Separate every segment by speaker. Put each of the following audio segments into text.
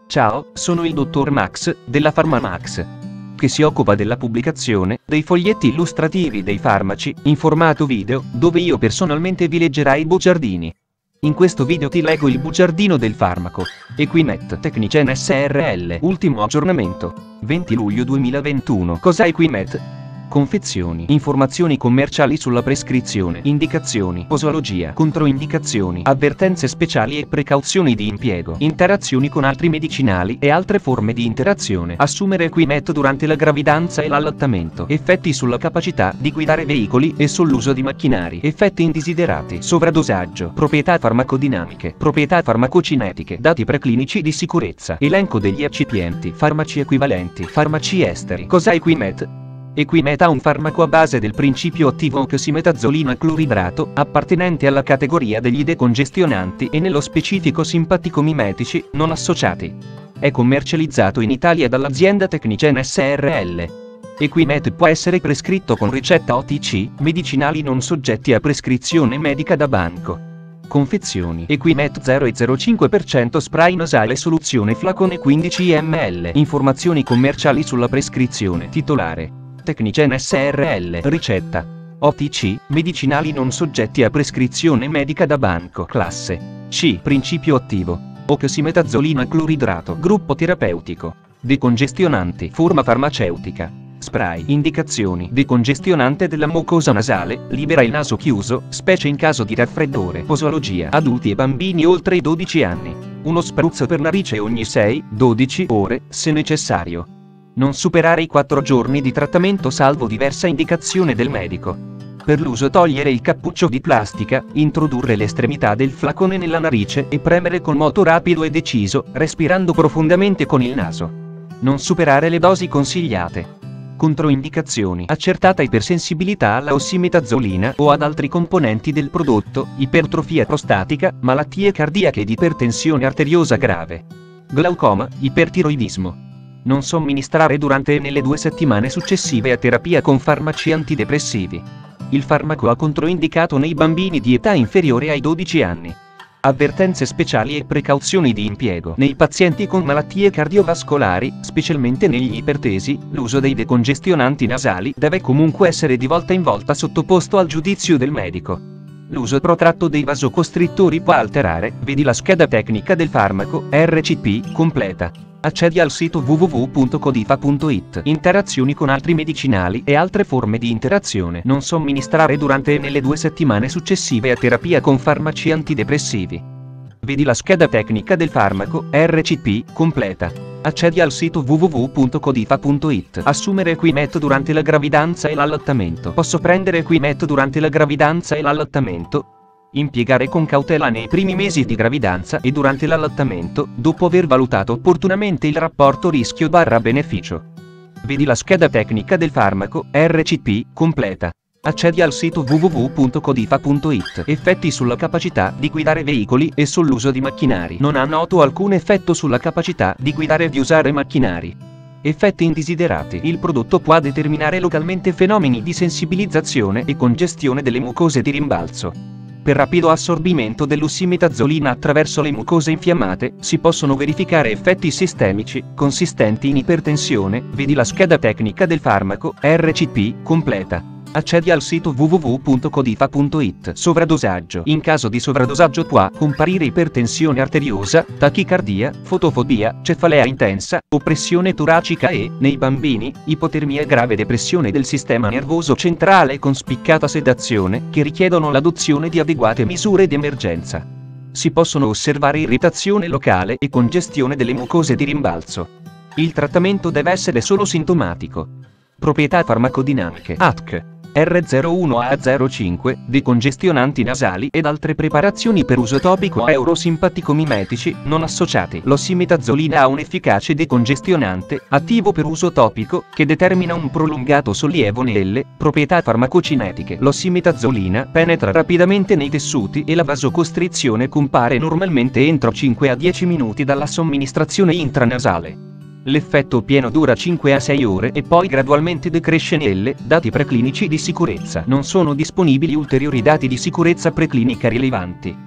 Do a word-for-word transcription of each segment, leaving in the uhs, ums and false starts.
Speaker 1: Ciao, sono il dottor Max, della PharmaMax, che si occupa della pubblicazione dei foglietti illustrativi dei farmaci, in formato video, dove io personalmente vi leggerai i bugiardini. In questo video ti leggo il bugiardino del farmaco Equimet Technicen S R L, ultimo aggiornamento, venti luglio duemilaventuno. Cos'è Equimet? Confezioni, informazioni commerciali sulla prescrizione, indicazioni, posologia, controindicazioni, avvertenze speciali e precauzioni di impiego, interazioni con altri medicinali e altre forme di interazione. Assumere Equimet durante la gravidanza e l'allattamento. Effetti sulla capacità di guidare veicoli e sull'uso di macchinari. Effetti indesiderati. Sovradosaggio. Proprietà farmacodinamiche. Proprietà farmacocinetiche. Dati preclinici di sicurezza. Elenco degli eccipienti. Farmaci equivalenti. Farmaci esteri. Cos'è Equimet? Equimet è un farmaco a base del principio attivo oxymetazolina cloridrato, appartenente alla categoria degli decongestionanti e nello specifico simpaticomimetici, non associati. È commercializzato in Italia dall'azienda Technicen S R L. Equimet può essere prescritto con ricetta O T C, medicinali non soggetti a prescrizione medica da banco. Confezioni. Equimet zero e zero cinque per cento spray nasale soluzione flacone quindici millilitri. Informazioni commerciali sulla prescrizione. Titolare Technicen S R L. Ricetta O T C, medicinali non soggetti a prescrizione medica da banco. Classe C. Principio attivo oxymetazolina cloridrato. Gruppo terapeutico decongestionanti. Forma farmaceutica spray. Indicazioni: decongestionante della mucosa nasale, libera il naso chiuso, specie in caso di raffreddore. Posologia: adulti e bambini oltre i dodici anni. Uno spruzzo per narice ogni sei dodici ore, se necessario. Non superare i quattro giorni di trattamento salvo diversa indicazione del medico. Per l'uso togliere il cappuccio di plastica, introdurre l'estremità del flacone nella narice e premere con moto rapido e deciso, respirando profondamente con il naso. Non superare le dosi consigliate. Controindicazioni: accertata ipersensibilità alla ossimetazolina o ad altri componenti del prodotto, ipertrofia prostatica, malattie cardiache ed ipertensione arteriosa grave. Glaucoma, ipertiroidismo. Non somministrare durante e nelle due settimane successive a terapia con farmaci antidepressivi. Il farmaco è controindicato nei bambini di età inferiore ai dodici anni. Avvertenze speciali e precauzioni di impiego. Nei pazienti con malattie cardiovascolari, specialmente negli ipertesi, l'uso dei decongestionanti nasali deve comunque essere di volta in volta sottoposto al giudizio del medico. L'uso protratto dei vasocostrittori può alterare, vedi la scheda tecnica del farmaco, R C P, completa. Accedi al sito w w w punto codifa punto it. Interazioni con altri medicinali e altre forme di interazione. Non somministrare durante e nelle due settimane successive a terapia con farmaci antidepressivi. Vedi la scheda tecnica del farmaco, R C P, completa. Accedi al sito w w w punto codifa punto it. Assumere Equimet durante la gravidanza e l'allattamento. Posso prendere Equimet durante la gravidanza e l'allattamento? Impiegare con cautela nei primi mesi di gravidanza e durante l'allattamento, dopo aver valutato opportunamente il rapporto rischio-beneficio. Vedi la scheda tecnica del farmaco, R C P, completa. Accedi al sito w w w punto codifa punto it. Effetti sulla capacità di guidare veicoli e sull'uso di macchinari. Non ha noto alcun effetto sulla capacità di guidare e di usare macchinari. Effetti indesiderati. Il prodotto può determinare localmente fenomeni di sensibilizzazione e congestione delle mucose di rimbalzo. Per rapido assorbimento dell'ossimetazolina attraverso le mucose infiammate, si possono verificare effetti sistemici, consistenti in ipertensione, vedi la scheda tecnica del farmaco, R C P, completa. Accedi al sito w w w punto codifa punto it. Sovradosaggio. In caso di sovradosaggio può comparire ipertensione arteriosa, tachicardia, fotofobia, cefalea intensa, oppressione toracica e, nei bambini, ipotermia e grave depressione del sistema nervoso centrale con spiccata sedazione, che richiedono l'adozione di adeguate misure di emergenza. Si possono osservare irritazione locale e congestione delle mucose di rimbalzo. Il trattamento deve essere solo sintomatico. Proprietà farmacodinamiche. A T C. R zero uno A zero cinque, decongestionanti nasali ed altre preparazioni per uso topico eurosimpaticomimetici, non associati. L'ossimetazolina ha un efficace decongestionante, attivo per uso topico, che determina un prolungato sollievo nelle proprietà farmacocinetiche. L'ossimetazolina penetra rapidamente nei tessuti e la vasocostrizione compare normalmente entro cinque a dieci minuti dalla somministrazione intranasale. L'effetto pieno dura cinque a sei ore e poi gradualmente decresce nelle dati preclinici di sicurezza. Non sono disponibili ulteriori dati di sicurezza preclinica rilevanti.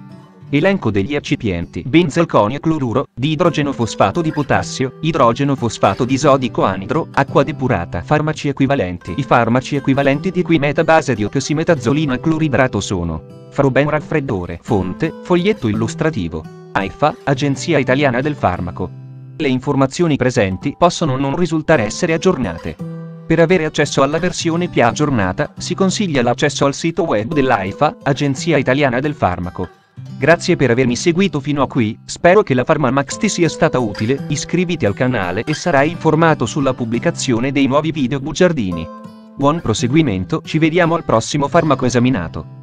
Speaker 1: Elenco degli eccipienti: benzalconio cloruro, di idrogeno fosfato di potassio, idrogeno fosfato di sodico anidro, acqua depurata. Farmaci equivalenti. I farmaci equivalenti di Quimeta base di oximetazzolina cloridrato sono: Froben raffreddore. Fonte: foglietto illustrativo. AIFA, Agenzia Italiana del Farmaco. Le informazioni presenti possono non risultare essere aggiornate. Per avere accesso alla versione più aggiornata, si consiglia l'accesso al sito web dell'AIFA, Agenzia Italiana del Farmaco. Grazie per avermi seguito fino a qui, spero che la PharmaMax ti sia stata utile, iscriviti al canale e sarai informato sulla pubblicazione dei nuovi video bugiardini. Buon proseguimento, ci vediamo al prossimo farmaco esaminato.